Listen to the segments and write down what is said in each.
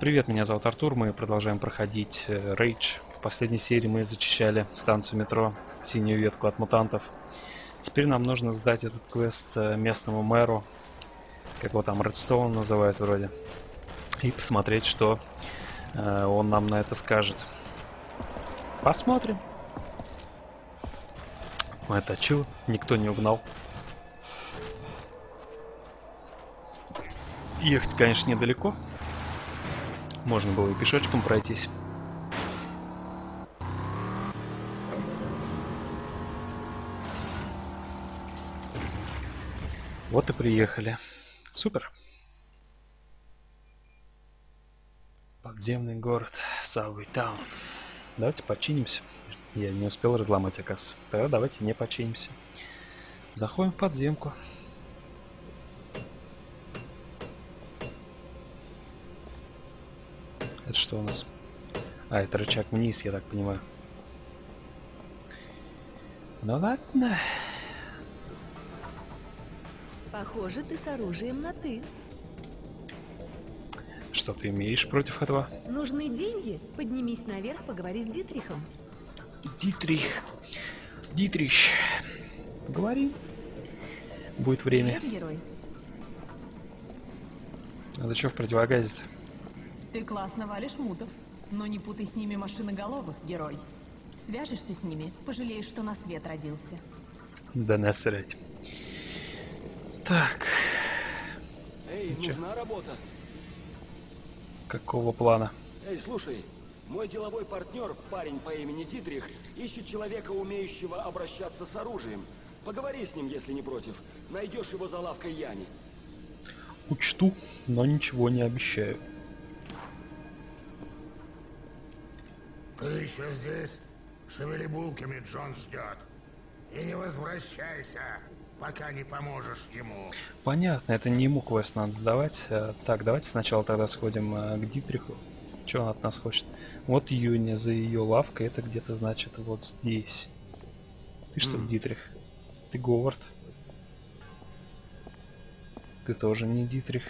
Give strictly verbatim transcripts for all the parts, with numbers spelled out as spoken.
Привет, меня зовут Артур, мы продолжаем проходить э, Rage. В последней серии мы зачищали станцию метро, синюю ветку от мутантов. Теперь нам нужно сдать этот квест э, местному мэру, как его там Редстоун называют вроде, и посмотреть, что э, он нам на это скажет. Посмотрим. Это чё? Никто не угнал. Ехать, конечно, недалеко. Можно было и пешочком пройтись. Вот и приехали. Супер. Подземный город. Subway Town. Давайте починимся. Я не успел разломать, оказывается. Тогда давайте не починимся. Заходим в подземку. Это что у нас? А, это рычаг вниз, я так понимаю. Ну ладно. Похоже, ты с оружием на «ты». Что ты имеешь против этого? Нужны деньги? Поднимись наверх, поговори с Дитрихом. Дитрих. Дитрих. Поговори. Будет время. Привет, герой. А ты что в противогазе-то? Ты классно валишь мутов, но не путай с ними машиноголовых, герой. Свяжешься с ними, пожалеешь, что на свет родился. Да насрать. Так. Эй, Чё? нужна работа. Какого плана? Эй, слушай, мой деловой партнер, парень по имени Дитрих, ищет человека, умеющего обращаться с оружием. Поговори с ним, если не против. Найдешь его за лавкой Яни. Учту, но ничего не обещаю. Ты еще здесь? Шевели булками, Джон ждет. И не возвращайся, пока не поможешь ему. Понятно, это не ему квест надо сдавать. А, так, давайте сначала тогда сходим а, к Дитриху. Что он от нас хочет? Вот Юня за ее лавкой, это где-то значит вот здесь. Ты что, Mm. Дитрих? Ты Говард. Ты тоже не Дитрих.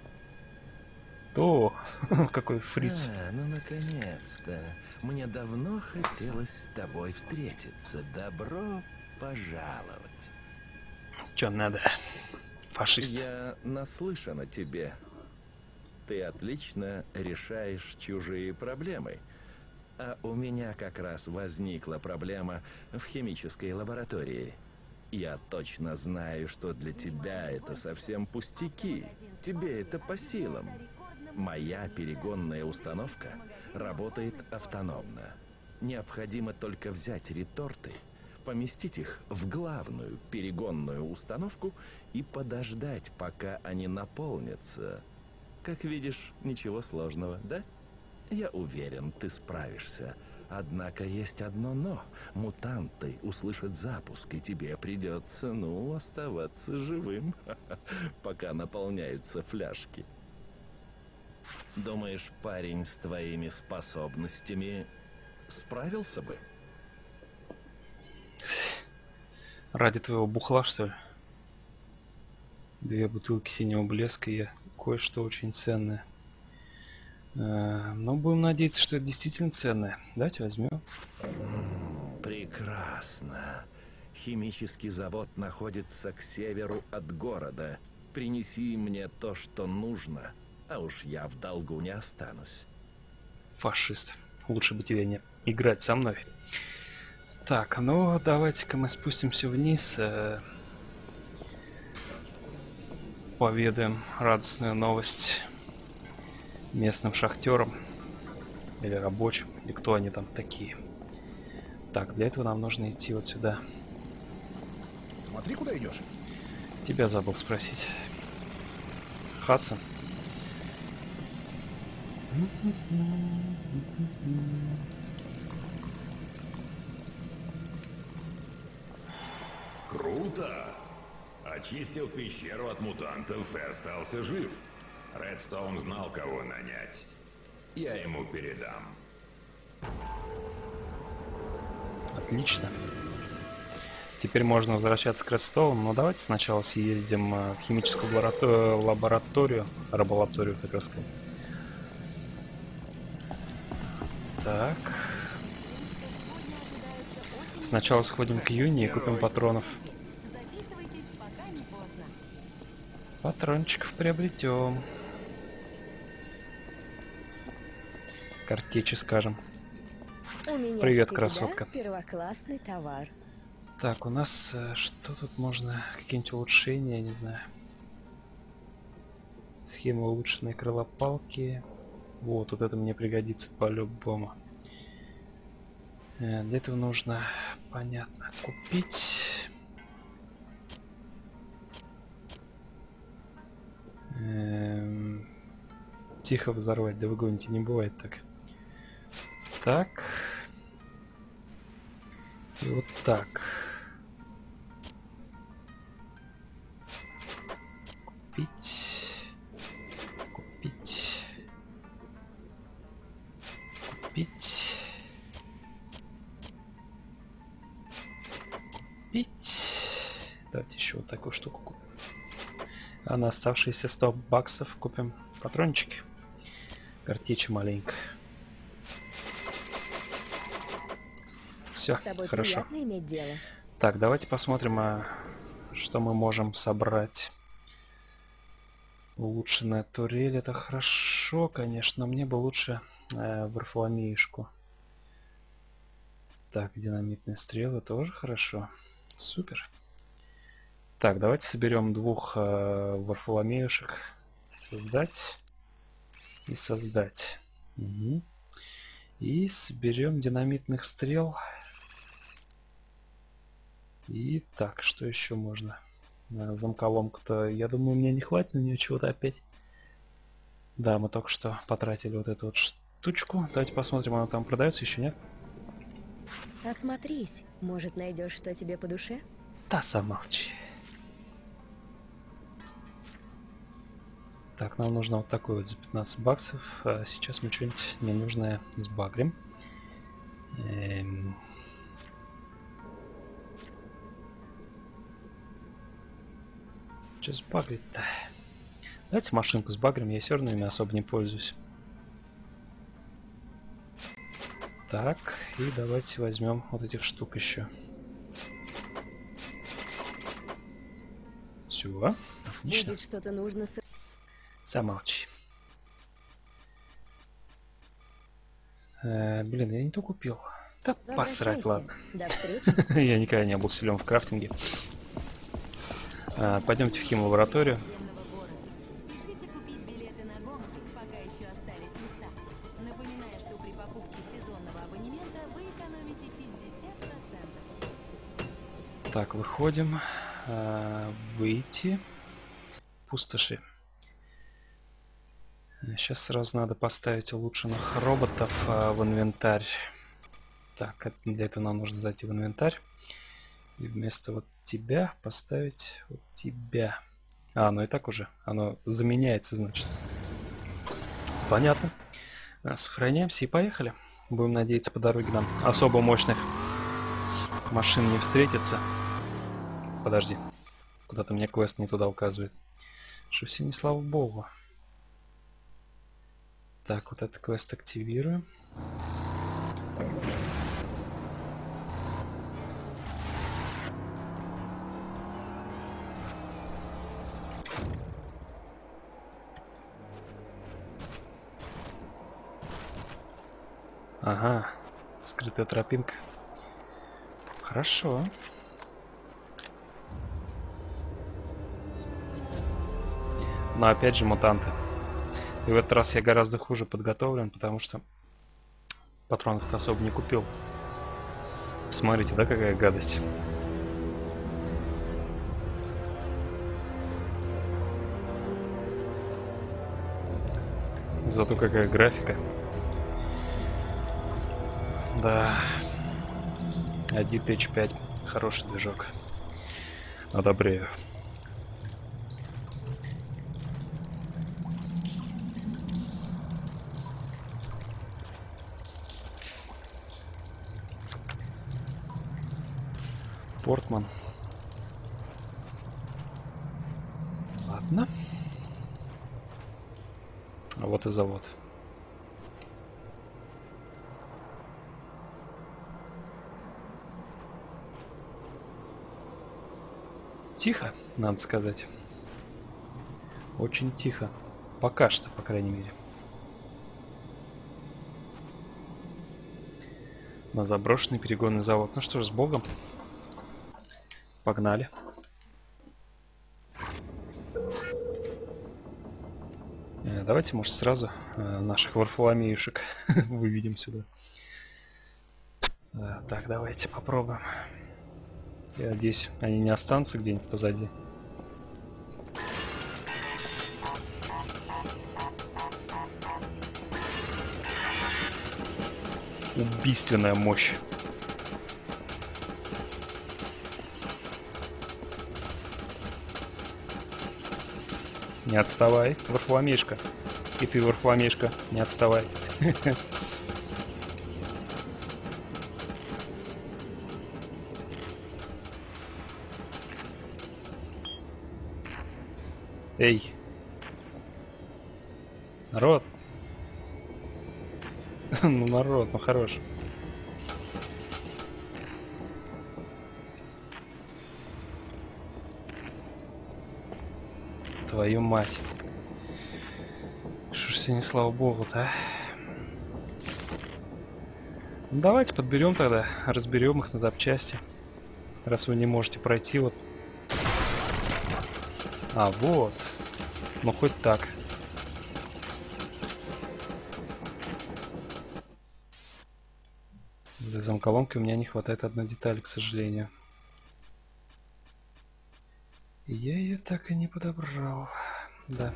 О, какой фриц. А, ну наконец-то. Мне давно хотелось с тобой встретиться. Добро пожаловать. Чё надо? Фашист. Я наслышан о тебе. Ты отлично решаешь чужие проблемы. А у меня как раз возникла проблема в химической лаборатории. Я точно знаю, что для тебя это совсем пустяки. Тебе это по силам. Моя перегонная установка работает автономно. Необходимо только взять реторты, поместить их в главную перегонную установку и подождать, пока они наполнятся. Как видишь, ничего сложного, да? Я уверен, ты справишься. Однако есть одно «но». Мутанты услышат запуск, и тебе придется, ну, оставаться живым, пока наполняются фляжки. Думаешь, парень с твоими способностями справился бы? Ради твоего бухла, что ли? Две бутылки синего блеска и кое-что очень ценное. А, но будем надеяться, что это действительно ценное. Давайте возьмем. Прекрасно. Химический завод находится к северу от города. Принеси мне то, что нужно, а уж я в долгу не останусь. Фашист. Лучше бы тебе не играть со мной. Так, ну давайте-ка мы спустимся вниз. Э, поведаем радостную новость местным шахтерам. Или рабочим. Или кто они там такие. Так, для этого нам нужно идти вот сюда. Смотри, куда идешь. Тебя забыл спросить. Хадсон. Круто! Очистил пещеру от мутантов и остался жив. Редстоун знал, кого нанять. Я ему передам. Отлично. Теперь можно возвращаться к Редстоуну, но давайте сначала съездим в химическую лабораторию, лабораторию, лабораторию, хотел сказать. Так. Сначала сходим к Юни и купим патронов. Патрончиков приобретем. Картечи, скажем. У меня Привет, всегда красотка. Первоклассный товар. Так, у нас э, что тут можно? Какие-нибудь улучшения, я не знаю. Схема улучшенной крылопалки. Вот, вот это мне пригодится по-любому. Э, для этого нужно, понятно, купить. Эм, тихо взорвать, да вы гоните, не бывает так. Так. И вот так. Купить. Купить. Купить. Купить. Давайте еще вот такую штуку купим. А на оставшиеся сто баксов купим патрончики. Картечи маленько. Все, хорошо. Иметь дело. Так, давайте посмотрим, а, что мы можем собрать. Улучшенная турель, это хорошо, конечно, мне бы лучше э, Варфоломеюшку. Так, динамитные стрелы тоже хорошо. Супер. Так, давайте соберем двух э, Варфоломеюшек. Создать и создать. Угу. И соберем динамитных стрел. И так, что еще можно? Замколомку-то, я думаю, мне не хватит на нее чего-то опять. Да, мы только что потратили вот эту вот штучку. Давайте посмотрим, она там продается еще, нет? Осмотрись, может, найдешь, что тебе по душе? Да, замолчи. Так, нам нужно вот такой вот за пятнадцать баксов. А сейчас мы что-нибудь ненужное сбагрим. Эм... Что сбагрить-то? Давайте машинку сбагрим, я все равно ими особо не пользуюсь. Так, и давайте возьмем вот этих штук еще. Все, отлично. Будет что-то нужно с... Замолчи. Э, блин, я не то купил. Да посрать, ладно. До встречи. Я никогда не был силен в крафтинге. А, пойдемте в хим-лабораторию. Спешите купить билеты на гонки, пока еще остались места. Напоминаю, что при покупке сезонного абонемента вы экономите пятьдесят процентов. Так, выходим. А, выйти. Пустоши. Сейчас сразу надо поставить улучшенных роботов а, в инвентарь. Так, для этого нам нужно зайти в инвентарь. И вместо вот тебя поставить вот тебя. А, ну и так уже. Оно заменяется, значит. Понятно. Сохраняемся и поехали. Будем надеяться, по дороге нам особо мощных машин не встретится. Подожди. Куда-то мне квест не туда указывает. Что все не слава богу. Так, вот этот квест активируем. Ага, скрытая тропинка. Хорошо. Но опять же мутанты. И в этот раз я гораздо хуже подготовлен, потому что патронов-то особо не купил. Смотрите, да, какая гадость. Зато какая графика. Да. один тысяча пять. Хороший движок. Одобряю. Портман. Ладно. А вот и завод. тихо, надо сказать. Очень тихо. Пока что, по крайней мере. На заброшенный перегонный завод. Ну что ж, с Богом. Погнали. Э, давайте, может, сразу э, наших варфоломеюшек выведем сюда. Э, так, давайте попробуем. Я надеюсь, они не останутся где-нибудь позади. Убийственная мощь. Не отставай, варфоломеишка. И ты, варфоломеишка, не отставай. Эй. Народ. Ну, народ, ну хорош. Твою мать. Что ж сегодня, слава богу-то, а? Ну, давайте подберем тогда, разберем их на запчасти. Раз вы не можете пройти, вот. А, вот. Ну, хоть так. Для замколомки у меня не хватает одной детали, к сожалению. И я ее так и не подобрал. Да.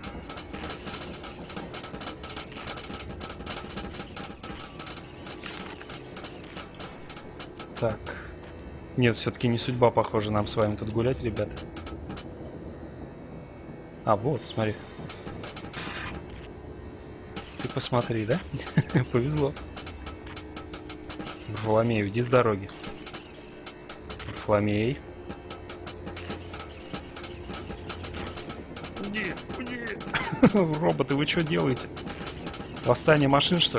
Так. Нет, все-таки не судьба, похоже, нам с вами тут гулять, ребят. А, вот, смотри. Ты посмотри, да? Повезло. Варфоломей, уйди с дороги. Варфоломей. Уйди, уйди. Роботы, вы что делаете? Восстание машин, что ли?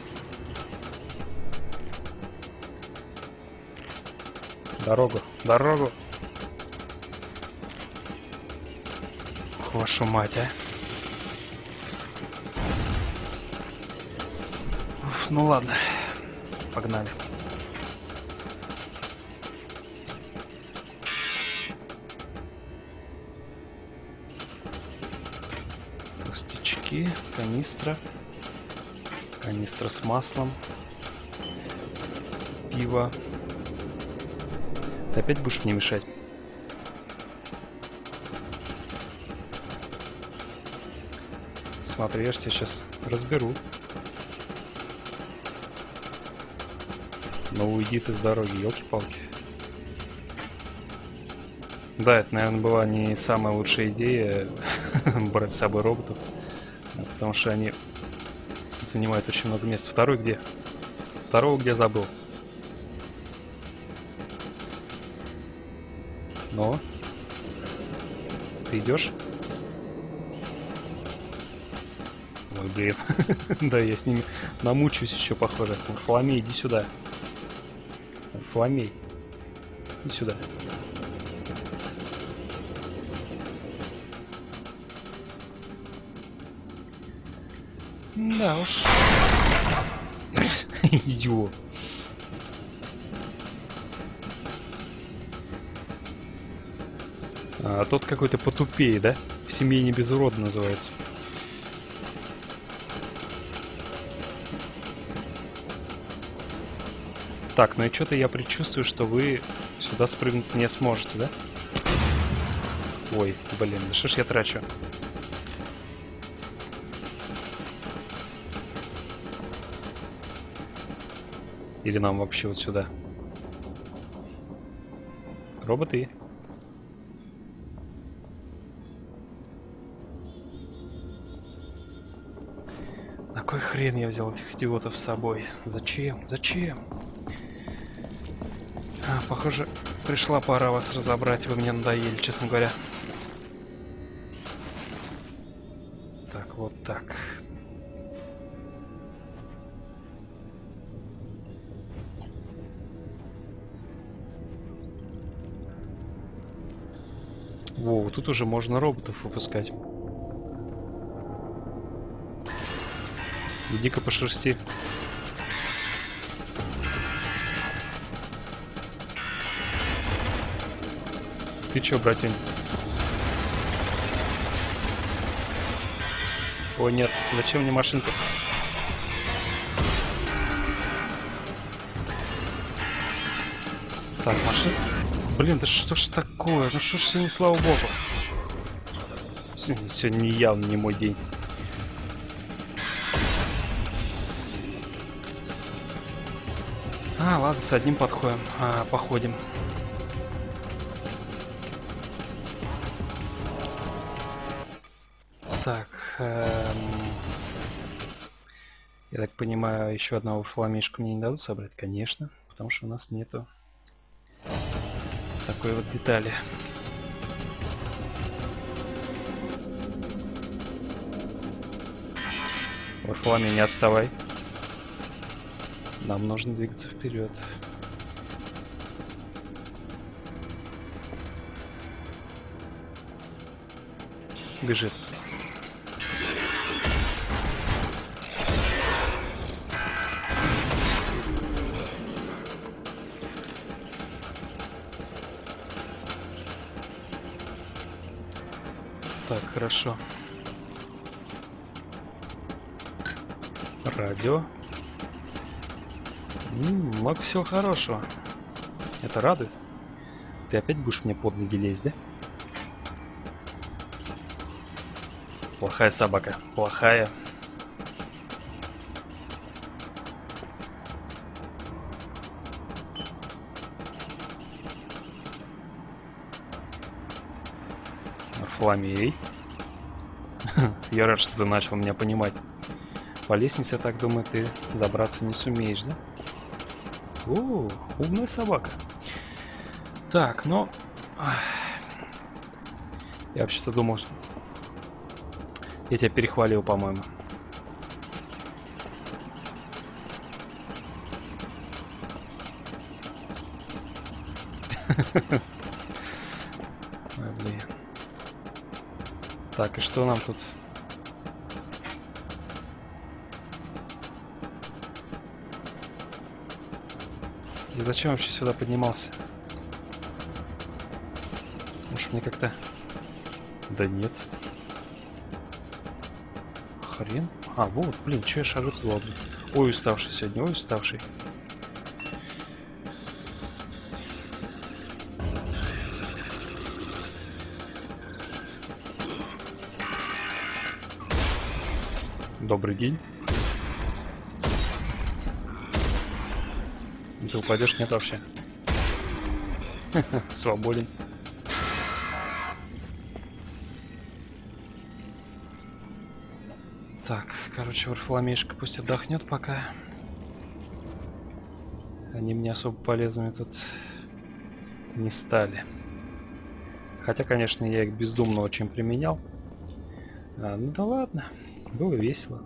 Дорогу, дорогу. Вашу мать, а. Уф, ну ладно. Погнали. Толстячки, канистра. Канистра с маслом. Пиво. Ты опять будешь мне мешать? Смотри, я ж тебя сейчас разберу. Ну уйди ты с дороги, елки-палки. Да, это, наверное, была не самая лучшая идея брать с собой роботов, потому что они занимают очень много места. Второй где? Второго где забыл? Но? Ты идешь? Ой, блин. Да, я с ними намучаюсь еще, похоже. Варфоломей, иди сюда. Варфоломей. Иди сюда. Да уж. Ё. А тот какой-то потупее, да? В семье не без урода называется. Так, ну и что-то я предчувствую, что вы сюда спрыгнуть не сможете, да? Ой, блин, да что ж я трачу? Или нам вообще вот сюда? Роботы. На кой хрен я взял этих идиотов с собой? Зачем? Зачем? А, похоже, пришла пора вас разобрать, вы мне надоели, честно говоря. Так, вот так. Во, тут уже можно роботов выпускать. Иди-ка по шерсти. Ты чё, братень? О нет, зачем мне машинка? Так, машина. Блин, да что ж такое? Ну что ж сегодня, слава богу. Сегодня, сегодня явно не мой день. А, ладно, с одним подходим. А, походим. Так. Эм... Я так понимаю, еще одного фламишку мне не дадут собрать? Конечно, потому что у нас нету такой вот детали. Варфоломей, не отставай. Нам нужно двигаться вперед. Бежит. Так, хорошо. Радио. М-м, много всего хорошего. Это радует. Ты опять будешь мне под ноги лезть, да? Плохая собака. Плохая. Варфоломей. Я рад, что ты начал меня понимать. По лестнице, я так думаю, ты добраться не сумеешь, да? О, умная собака. Так, ну... Я вообще-то думал, что... Я тебя перехвалил, по-моему. Ой, блин. Так, и что нам тут? И зачем вообще сюда поднимался? Может, мне как-то... Да нет. Хрен. А, вот, блин, что я шагу туда? Ой, уставший сегодня, ой, уставший. Добрый день. Ты упадешь? Нет вообще. Свободен. Так, короче, Варфоломейшка пусть отдохнет пока. Они мне особо полезными тут не стали. Хотя, конечно, я их бездумно очень применял. А, ну да ладно. Было весело.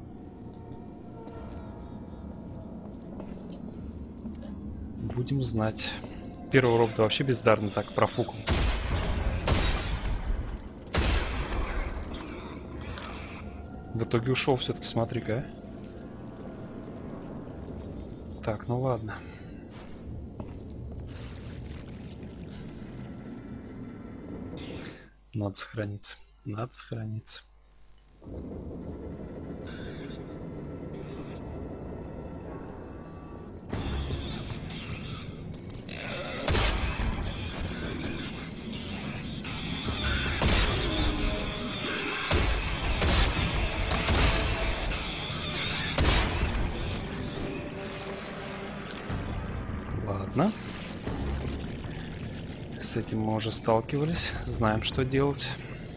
Будем знать. Первый робот вообще бездарно так профукал. В итоге ушел все-таки, смотри-ка. А? Так, ну ладно. Надо сохраниться. Надо сохраниться. Ладно. С этим мы уже сталкивались. Знаем, что делать.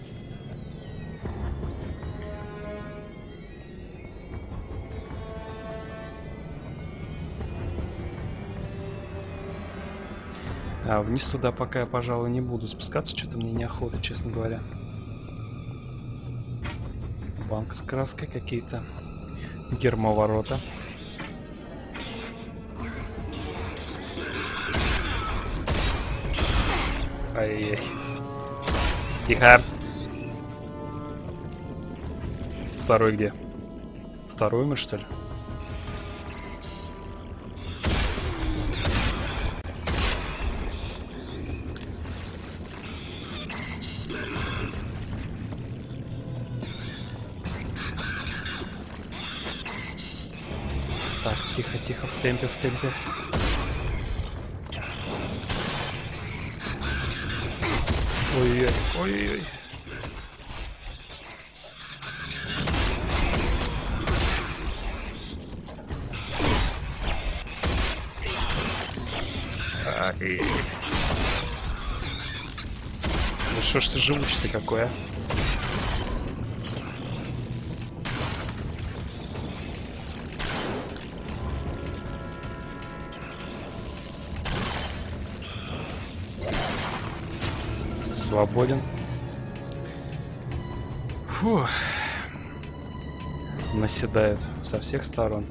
А вниз туда пока я, пожалуй, не буду спускаться. Что-то мне неохота, честно говоря. Банк с краской, какие-то гермоворота. Ай-яй-яй. Тихо. Второй где? Второй мы, что ли? Так, тихо, тихо, в темпе, в темпе. Ой-ой-ой, ой-ой-ой. Ай. Ну что ж ты живучий-то какой, а? Свободен. Фу. Наседают со всех сторон.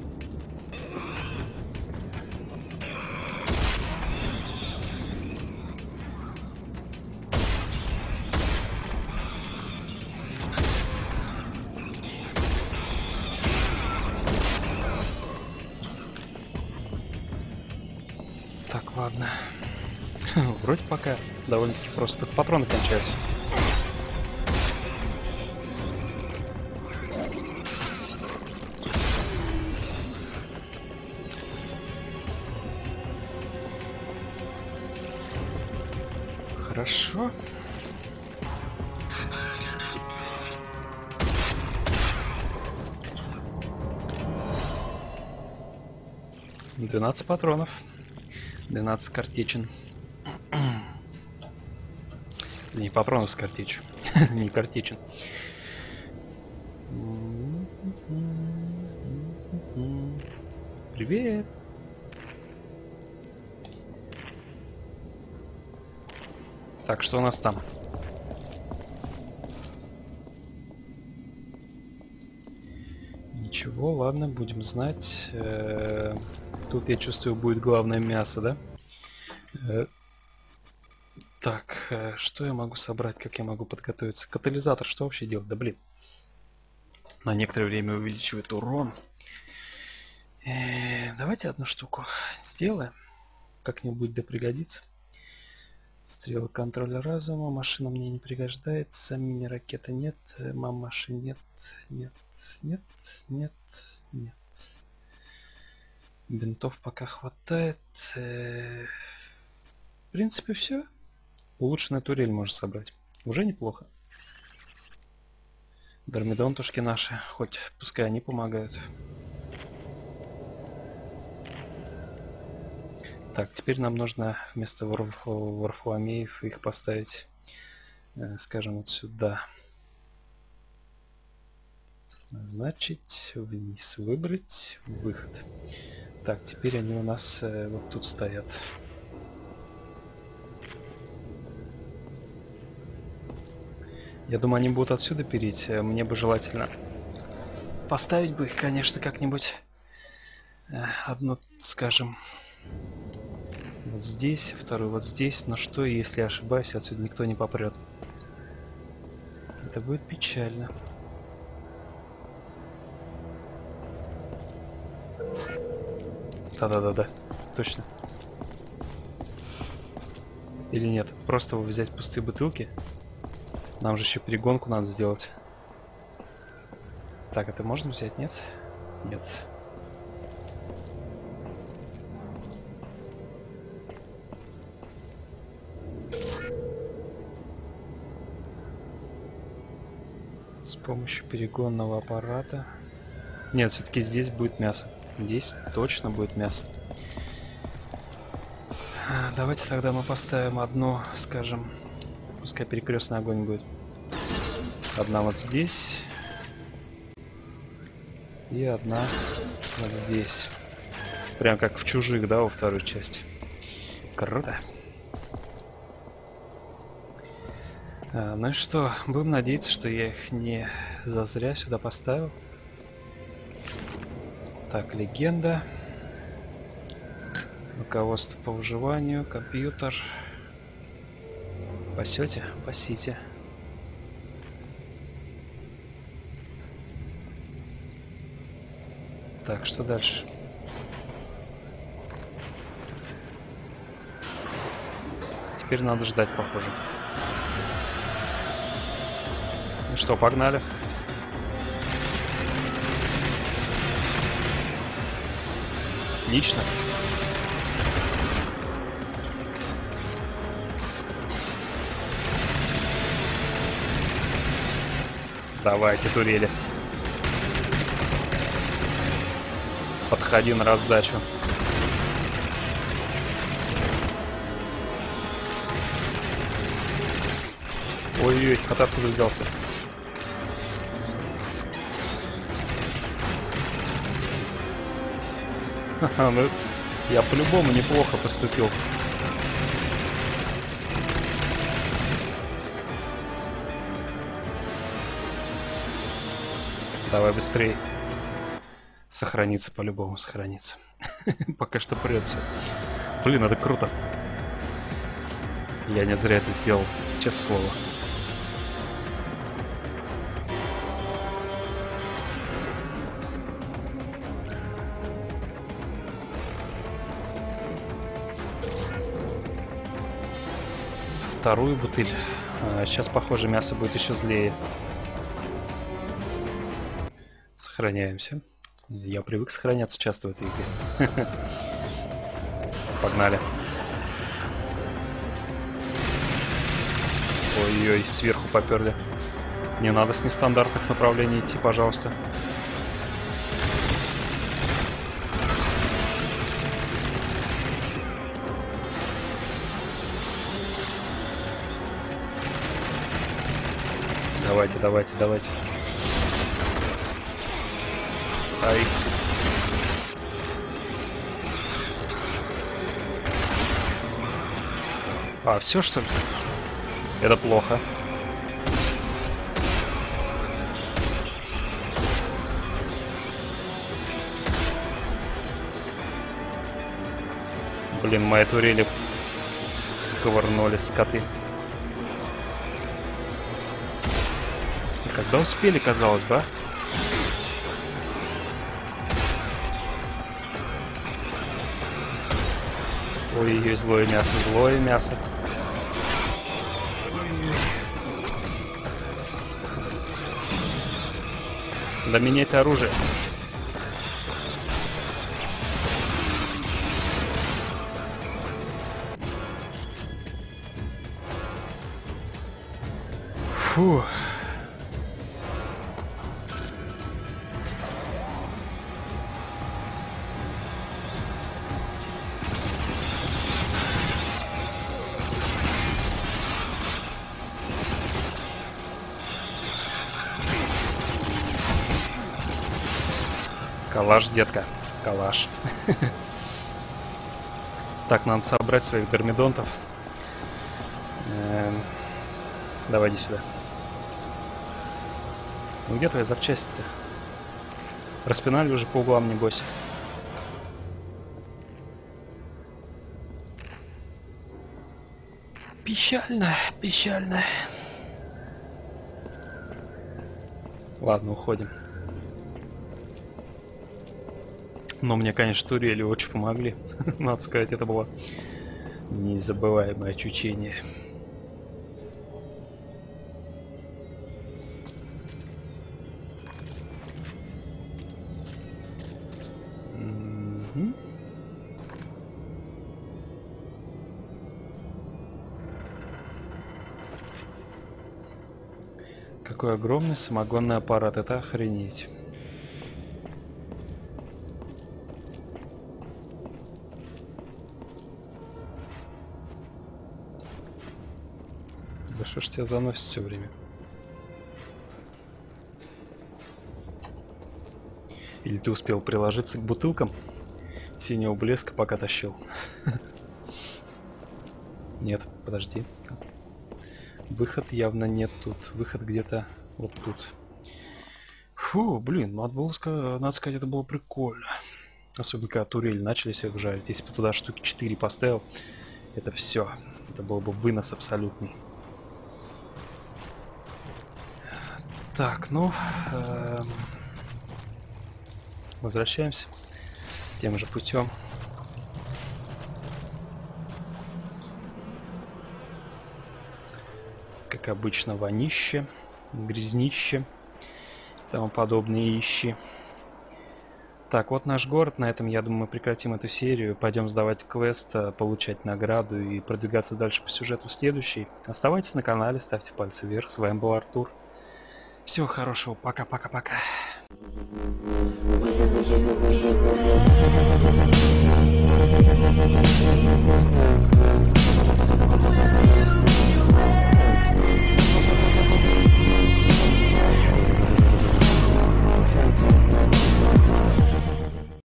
Так, ладно. Вроде пока довольно-таки просто. Патроны кончаются. Хорошо. двенадцать патронов. двенадцать картечин. Не патронов с картечью. Не картечин. Привет. Так, что у нас там? Ничего, ладно, будем знать. Э-э- тут, я чувствую, будет главное мясо, да? Э- так, э- что я могу собрать, как я могу подготовиться? Катализатор, что вообще делать? Да блин. На некоторое время увеличивает урон. Э-э- давайте одну штуку сделаем. Как-нибудь да пригодится. Стрелы контроля разума, машина мне не пригождается, мини-ракеты нет, мамаши нет, нет, нет, нет, нет. Бинтов пока хватает. В принципе, все. Улучшенная турель можно собрать. Уже неплохо. Дормидонтушки наши, хоть пускай они помогают. Так, теперь нам нужно вместо варфоломеев их поставить, э, скажем, вот сюда. Назначить, вниз выбрать, выход. Так, теперь они у нас э, вот тут стоят. Я думаю, они будут отсюда переть. Мне бы желательно поставить бы их, конечно, как-нибудь. Э, одну, скажем... Вот здесь, второй вот здесь. Но что, если я ошибаюсь, отсюда никто не попрет? Это будет печально. Да-да-да-да. Точно. Или нет? Просто взять пустые бутылки. Нам же еще перегонку надо сделать. Так, это можно взять? Нет? Нет. С помощью перегонного аппарата. Нет, все-таки здесь будет мясо. Здесь точно будет мясо. Давайте тогда мы поставим одну, скажем, пускай перекрестный огонь будет. Одна вот здесь. И одна вот здесь. Прям как в чужих, да, во второй части. Круто. А, ну и что, будем надеяться, что я их не зазря сюда поставил. Так, легенда. Руководство по выживанию, компьютер. Пасете? Пасите. Так, что дальше? Теперь надо ждать, похоже. Ну что, погнали. Отлично. Давайте, турели. Подходи на раздачу. Ой-ой, а ты откуда взялся? Ха-ха, ну я по-любому неплохо поступил. Давай быстрее. Сохранится по-любому, сохранится. Пока что придется. Блин, это круто. Я не зря это сделал, честное слово. Вторую бутыль. А, сейчас, похоже, мясо будет еще злее. Сохраняемся. Я привык сохраняться часто в этой игре. Погнали. Ой-ой, сверху поперли. Не надо с нестандартных направлений идти, пожалуйста. Давайте, давайте, давайте. Ай. А, все что ли? Это плохо. Блин, мои турели сковырнулись, скоты. Когда успели, казалось бы, а? Ой-ой, злое мясо, злое мясо. Да меняйте оружие. Фу. Калаш, детка, калаш. Так, надо собрать своих дормидонтов. Эм, давай, иди сюда. Ну где твоя запчасть-то? Распинали уже по углам, небось. Печально, печально. Ладно, уходим. Но мне, конечно, турели очень помогли. Надо сказать, это было незабываемое ощущение. М-м-м. Какой огромный самогонный аппарат, это охренеть. Да что ж тебя заносит все время? Или ты успел приложиться к бутылкам синего блеска, пока тащил? Нет, подожди. Выход явно нет тут. Выход где-то вот тут. Фу, блин, надо было сказать, надо сказать, это было прикольно. Особенно когда турели начали всех жарить. Если бы туда штуки четыре поставил, это все. Это был бы вынос абсолютный. Так, ну... Э, Возвращаемся тем же путем. Как обычно, вонище, грязнище и тому подобные ищи. Так, вот наш город. На этом, я думаю, мы прекратим эту серию. Пойдем сдавать квест, получать награду и продвигаться дальше по сюжету в следующий. Оставайтесь на канале, ставьте пальцы вверх. С вами был Артур. Всего хорошего. Пока-пока-пока. Will you